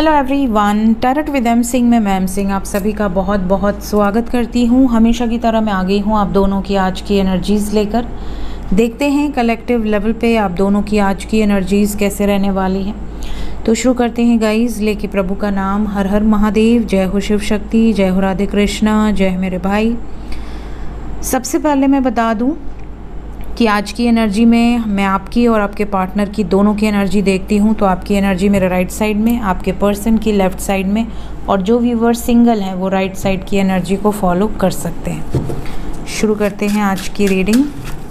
Hello everyone, tarot with M Singh में ma'am Singh आप सभी का बहुत बहुत स्वागत करती हूँ। हमेशा की तरह मैं आ गई हूँ आप दोनों की आज की एनर्जीज़ लेकर। देखते हैं कलेक्टिव लेवल पे आप दोनों की आज की एनर्जीज़ कैसे रहने वाली हैं। तो शुरू करते हैं गाइस, लेके प्रभु का नाम। हर हर महादेव, जय हो शिव शक्ति, जय हो राधे कृष्णा, जय मेरे भाई। सबसे पहले मैं बता दूँ कि आज की एनर्जी में मैं आपकी और आपके पार्टनर की दोनों की एनर्जी देखती हूँ। तो आपकी एनर्जी मेरे राइट साइड में, आपके पर्सन की लेफ़्ट साइड में, और जो व्यूवर सिंगल हैं वो राइट साइड की एनर्जी को फॉलो कर सकते हैं। शुरू करते हैं आज की रीडिंग।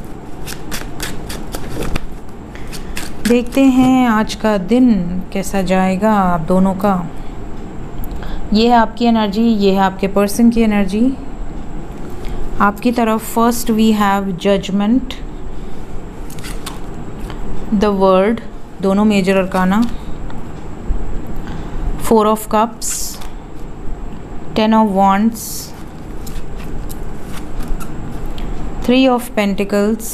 देखते हैं आज का दिन कैसा जाएगा आप दोनों का। ये है आपकी एनर्जी, ये है आपके पर्सन की एनर्जी। आपकी तरफ first we have judgement, the world, दोनों major arcana, 4 of cups, 10 of wands, 3 of pentacles,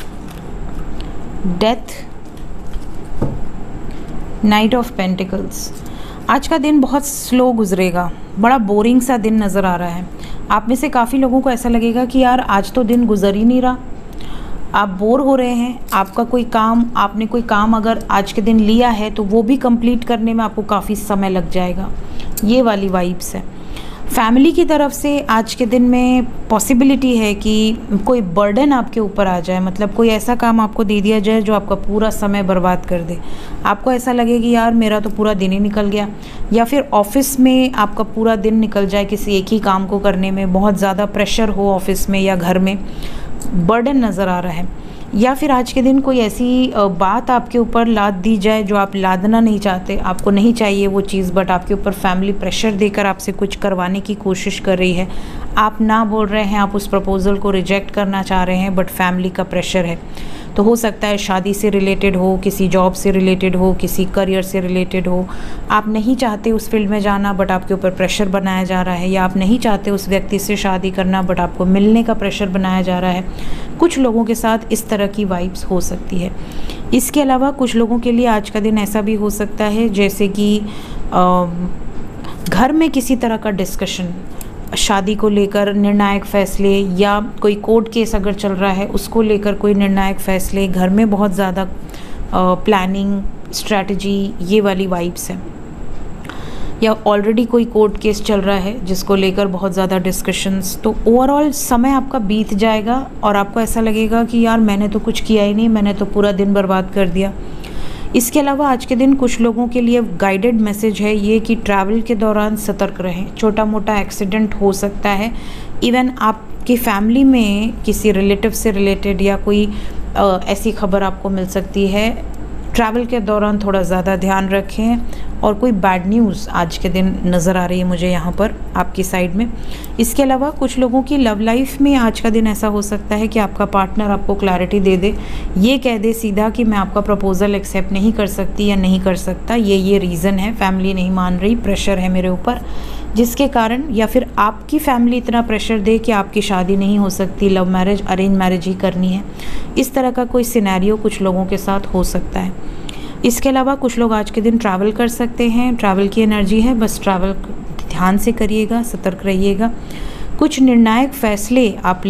death, knight of pentacles. आज का दिन बहुत स्लो गुजरेगा, बड़ा बोरिंग सा दिन नज़र आ रहा है। आप में से काफ़ी लोगों को ऐसा लगेगा कि यार आज तो दिन गुजर ही नहीं रहा, आप बोर हो रहे हैं। आपका कोई काम, आपने कोई काम अगर आज के दिन लिया है तो वो भी कंप्लीट करने में आपको काफ़ी समय लग जाएगा। ये वाली वाइब्स है। फैमिली की तरफ से आज के दिन में पॉसिबिलिटी है कि कोई बर्डन आपके ऊपर आ जाए, मतलब कोई ऐसा काम आपको दे दिया जाए जो आपका पूरा समय बर्बाद कर दे। आपको ऐसा लगे कि यार मेरा तो पूरा दिन ही निकल गया, या फिर ऑफिस में आपका पूरा दिन निकल जाए किसी एक ही काम को करने में, बहुत ज़्यादा प्रेशर हो ऑफिस में या घर में, बर्डन नज़र आ रहा है। या फिर आज के दिन कोई ऐसी बात आपके ऊपर लाद दी जाए जो आप लादना नहीं चाहते, आपको नहीं चाहिए वो चीज़, बट आपके ऊपर फैमिली प्रेशर देकर आपसे कुछ करवाने की कोशिश कर रही है। आप ना बोल रहे हैं, आप उस प्रपोज़ल को रिजेक्ट करना चाह रहे हैं, बट फैमिली का प्रेशर है। तो हो सकता है शादी से रिलेटेड हो, किसी जॉब से रिलेटेड हो, किसी करियर से रिलेटेड हो। आप नहीं चाहते उस फील्ड में जाना बट आपके ऊपर प्रेशर बनाया जा रहा है, या आप नहीं चाहते उस व्यक्ति से शादी करना बट आपको मिलने का प्रेशर बनाया जा रहा है। कुछ लोगों के साथ इस तरह की वाइब्स हो सकती है। इसके अलावा कुछ लोगों के लिए आज का दिन ऐसा भी हो सकता है जैसे कि घर में किसी तरह का डिस्कशन, शादी को लेकर निर्णायक फैसले, या कोई कोर्ट केस अगर चल रहा है उसको लेकर कोई निर्णायक फैसले, घर में बहुत ज़्यादा प्लानिंग, स्ट्रैटेजी, ये वाली वाइब्स है। या ऑलरेडी कोई कोर्ट केस चल रहा है जिसको लेकर बहुत ज़्यादा डिस्कशंस। तो ओवरऑल समय आपका बीत जाएगा और आपको ऐसा लगेगा कि यार मैंने तो कुछ किया ही नहीं, मैंने तो पूरा दिन बर्बाद कर दिया। इसके अलावा आज के दिन कुछ लोगों के लिए गाइडेड मैसेज है ये कि ट्रैवल के दौरान सतर्क रहें। छोटा मोटा एक्सीडेंट हो सकता है, इवन आपकी फैमिली में किसी रिलेटिव से रिलेटेड या कोई ऐसी खबर आपको मिल सकती है। ट्रैवल के दौरान थोड़ा ज़्यादा ध्यान रखें। और कोई बैड न्यूज़ आज के दिन नज़र आ रही है मुझे यहाँ पर आपकी साइड में। इसके अलावा कुछ लोगों की लव लाइफ में आज का दिन ऐसा हो सकता है कि आपका पार्टनर आपको क्लैरिटी दे दे, ये कह दे सीधा कि मैं आपका प्रपोज़ल एक्सेप्ट नहीं कर सकती या नहीं कर सकता, ये रीज़न है, फैमिली नहीं मान रही, प्रेशर है मेरे ऊपर, जिसके कारण, या फिर आपकी फैमिली इतना प्रेशर दे कि आपकी शादी नहीं हो सकती, लव मैरिज, अरेंज मैरिज ही करनी है। इस तरह का कोई सिनेरियो कुछ लोगों के साथ हो सकता है। इसके अलावा कुछ लोग आज के दिन ट्रैवल कर सकते हैं। ट्रैवल की एनर्जी है, बस ट्रैवल ध्यान से करिएगा, सतर्क रहिएगा। कुछ निर्णायक फैसले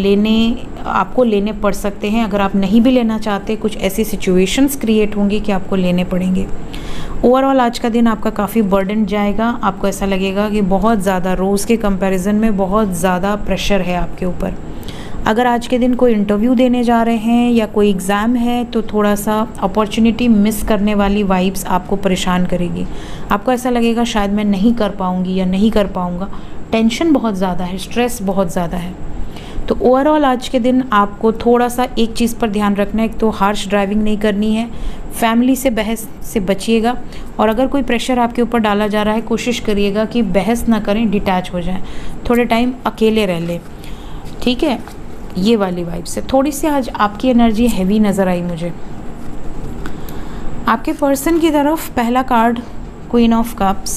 आपको लेने पड़ सकते हैं। अगर आप नहीं भी लेना चाहते, कुछ ऐसी सिचुएशंस क्रिएट होंगी कि आपको लेने पड़ेंगे। ओवरऑल आज का दिन आपका काफ़ी बर्डन जाएगा। आपको ऐसा लगेगा कि बहुत ज़्यादा, रोज़ के कंपैरिजन में बहुत ज़्यादा प्रेशर है आपके ऊपर। अगर आज के दिन कोई इंटरव्यू देने जा रहे हैं या कोई एग्ज़ाम है तो थोड़ा सा अपॉर्चुनिटी मिस करने वाली वाइब्स आपको परेशान करेगी। आपको ऐसा लगेगा शायद मैं नहीं कर पाऊँगी या नहीं कर पाऊँगा। टेंशन बहुत ज़्यादा है, स्ट्रेस बहुत ज़्यादा है। तो ओवरऑल आज के दिन आपको थोड़ा सा एक चीज़ पर ध्यान रखना है, एक तो हार्श ड्राइविंग नहीं करनी है, फैमिली से बहस से बचिएगा, और अगर कोई प्रेशर आपके ऊपर डाला जा रहा है कोशिश करिएगा कि बहस ना करें, डिटैच हो जाएं, थोड़े टाइम अकेले रह लें, ठीक है। ये वाली वाइब से थोड़ी सी आज आपकी एनर्जी हैवी नज़र आई मुझे। आपके पर्सन की तरफ पहला card queen of cups,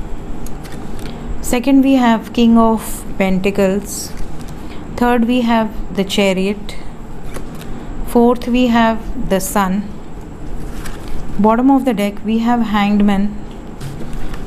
second we have king of pentacles, third we have the chariot, fourth we have the sun, bottom of the deck we have hanged man,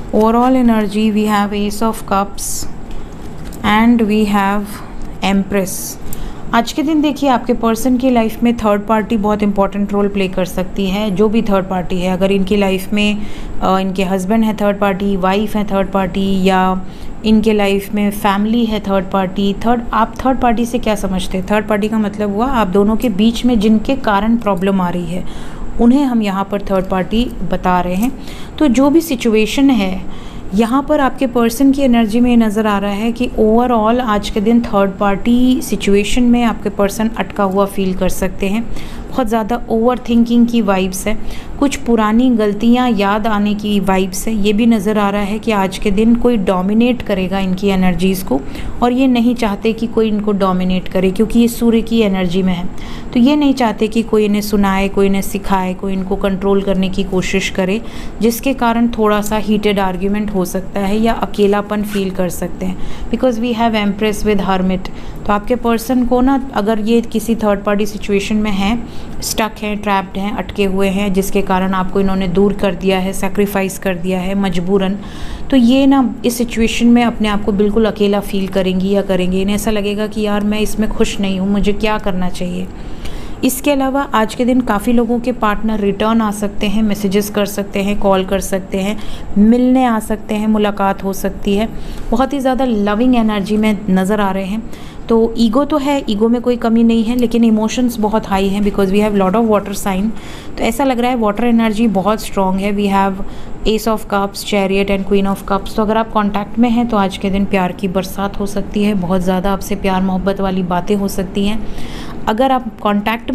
overall energy we have ace of cups and we have empress. आज के दिन देखिए आपके person की life में third party बहुत important role play कर सकती है। जो भी थर्ड पार्टी है, अगर इनकी लाइफ में इनके हस्बैंड है थर्ड पार्टी, वाइफ है थर्ड पार्टी, या इनके लाइफ में फैमिली है थर्ड पार्टी। आप थर्ड पार्टी से क्या समझते हैं? थर्ड पार्टी का मतलब हुआ आप दोनों के बीच में जिनके कारण प्रॉब्लम आ रही है, उन्हें हम यहाँ पर थर्ड पार्टी बता रहे हैं। तो जो भी सिचुएशन है यहाँ पर आपके पर्सन की एनर्जी में नज़र आ रहा है कि ओवरऑल आज के दिन थर्ड पार्टी सिचुएशन में आपके पर्सन अटका हुआ फील कर सकते हैं। बहुत ज़्यादा ओवर थिंकिंग की वाइब्स है, कुछ पुरानी गलतियाँ याद आने की वाइब्स है। ये भी नज़र आ रहा है कि आज के दिन कोई डोमिनेट करेगा इनकी एनर्जीज़ को, और ये नहीं चाहते कि कोई इनको डोमिनेट करे, क्योंकि ये सूर्य की एनर्जी में है। तो ये नहीं चाहते कि कोई इन्हें सुनाए, कोई इन्हें सिखाए, कोई इनको कंट्रोल करने की कोशिश करे, जिसके कारण थोड़ा सा हीटेड आर्ग्यूमेंट हो सकता है या अकेलापन फील कर सकते हैं। Because we have empress with hermit. तो आपके पर्सन को ना, अगर ये किसी थर्ड पार्टी सिचुएशन में है, स्टक हैं, ट्रैप्ड हैं, अटके हुए हैं, जिसके कारण आपको इन्होंने दूर कर दिया है, सेक्रीफाइस कर दिया है मजबूरन, तो ये ना इस सिचुएशन में अपने आप को बिल्कुल अकेला फील करेंगी या करेंगे। इन्हें ऐसा लगेगा कि यार मैं इसमें खुश नहीं हूँ, मुझे क्या करना चाहिए। इसके अलावा आज के दिन काफ़ी लोगों के पार्टनर रिटर्न आ सकते हैं, मैसेजेस कर सकते हैं, कॉल कर सकते हैं, मिलने आ सकते हैं, मुलाकात हो सकती है। बहुत ही ज़्यादा लविंग एनर्जी में नज़र आ रहे हैं। तो ईगो तो है, ईगो में कोई कमी नहीं है, लेकिन इमोशंस बहुत हाई हैं because we have lot of water sign. तो ऐसा लग रहा है वाटर एनर्जी बहुत स्ट्रॉन्ग है। We have ace of cups, chariot and queen of cups. तो अगर आप कांटेक्ट में हैं तो आज के दिन प्यार की बरसात हो सकती है, बहुत ज़्यादा आपसे प्यार मोहब्बत वाली बातें हो सकती हैं। अगर आप कांटेक्ट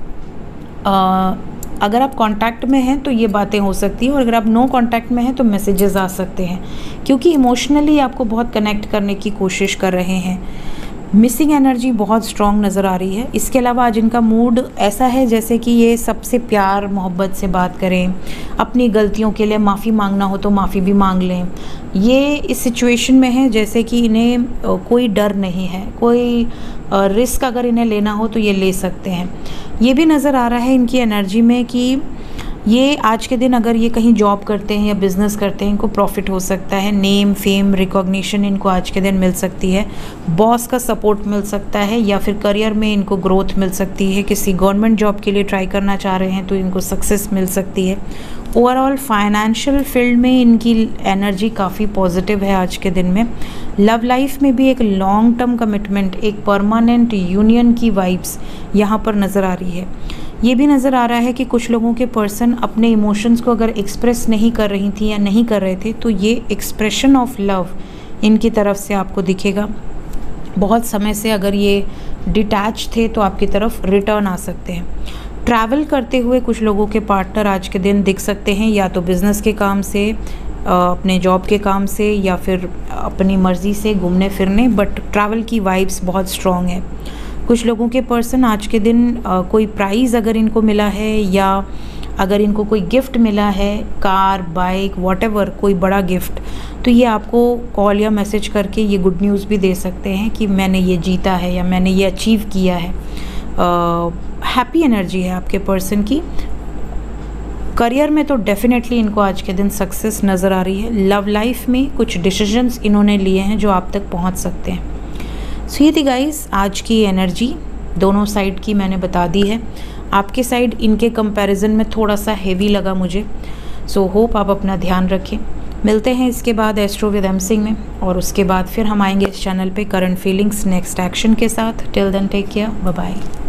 में हैं तो ये बातें हो सकती हैं, और अगर आप नो कांटेक्ट में हैं तो मैसेजेस आ सकते हैं, क्योंकि इमोशनली आपको बहुत कनेक्ट करने की कोशिश कर रहे हैं। मिसिंग एनर्जी बहुत स्ट्रॉन्ग नज़र आ रही है। इसके अलावा आज इनका मूड ऐसा है जैसे कि ये सबसे प्यार मोहब्बत से बात करें, अपनी गलतियों के लिए माफ़ी मांगना हो तो माफ़ी भी मांग लें। ये इस सिचुएशन में है जैसे कि इन्हें कोई डर नहीं है, कोई रिस्क अगर इन्हें लेना हो तो ये ले सकते हैं। ये भी नज़र आ रहा है इनकी एनर्जी में कि ये आज के दिन अगर ये कहीं जॉब करते हैं या बिज़नेस करते हैं, इनको प्रॉफिट हो सकता है। नेम, फेम, रिकॉग्निशन इनको आज के दिन मिल सकती है। बॉस का सपोर्ट मिल सकता है, या फिर करियर में इनको ग्रोथ मिल सकती है। किसी गवर्नमेंट जॉब के लिए ट्राई करना चाह रहे हैं तो इनको सक्सेस मिल सकती है। ओवरऑल फाइनेंशियल फील्ड में इनकी एनर्जी काफ़ी पॉजिटिव है आज के दिन में। लव लाइफ में भी एक लॉन्ग टर्म कमिटमेंट, एक परमानेंट यूनियन की वाइब्स यहाँ पर नज़र आ रही है। ये भी नज़र आ रहा है कि कुछ लोगों के पर्सन अपने इमोशंस को अगर एक्सप्रेस नहीं कर रही थी या नहीं कर रहे थे, तो ये एक्सप्रेशन ऑफ लव इनकी तरफ से आपको दिखेगा। बहुत समय से अगर ये डिटैच थे तो आपकी तरफ रिटर्न आ सकते हैं। ट्रैवल करते हुए कुछ लोगों के पार्टनर आज के दिन दिख सकते हैं, या तो बिज़नेस के काम से, अपने जॉब के काम से, या फिर अपनी मर्ज़ी से घूमने फिरने, बट ट्रैवल की वाइब्स बहुत स्ट्रॉन्ग है। कुछ लोगों के पर्सन आज के दिन कोई प्राइज़ अगर इनको मिला है, या अगर इनको कोई गिफ्ट मिला है, कार, बाइक, व्हाटएवर, कोई बड़ा गिफ्ट, तो ये आपको कॉल या मैसेज करके ये गुड न्यूज़ भी दे सकते हैं कि मैंने ये जीता है या मैंने ये अचीव किया है। हैप्पी एनर्जी है आपके पर्सन की। करियर में तो डेफिनेटली इनको आज के दिन सक्सेस नज़र आ रही है। लव लाइफ में कुछ डिसीजंस इन्होंने लिए हैं जो आप तक पहुंच सकते हैं। सो ये थी गाइस आज की एनर्जी, दोनों साइड की मैंने बता दी है। आपके साइड इनके कंपैरिजन में थोड़ा सा हेवी लगा मुझे। सो होप आप अपना ध्यान रखें। मिलते हैं इसके बाद एस्ट्रो विद एम सिंह में, और उसके बाद फिर हम आएंगे इस चैनल पे करंट फीलिंग्स नेक्स्ट एक्शन के साथ। Till then take care, bye bye.